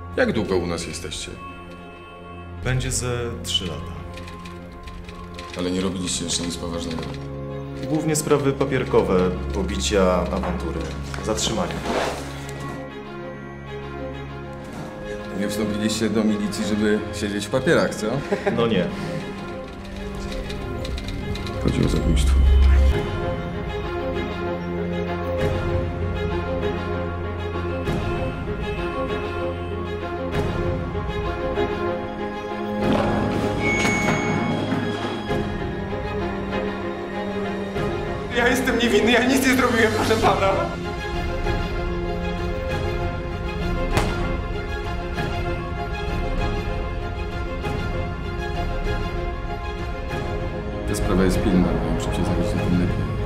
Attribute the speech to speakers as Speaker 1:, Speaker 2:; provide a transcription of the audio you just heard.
Speaker 1: Jak długo u nas jesteście?
Speaker 2: Będzie ze 3 lata.
Speaker 1: Ale nie robiliście jeszcze nic poważnego.
Speaker 2: Głównie sprawy papierkowe, pobicia, awantury, zatrzymania.
Speaker 1: Nie wstąpiliście do milicji, żeby siedzieć w papierach, co?
Speaker 2: No nie.
Speaker 1: Chodzi o zabójstwo.
Speaker 3: Ja jestem niewinny, ja nic nie zrobiłem, proszę pana.
Speaker 1: Ta sprawa jest pilna, bo im szybciej zakończyć, tym lepiej.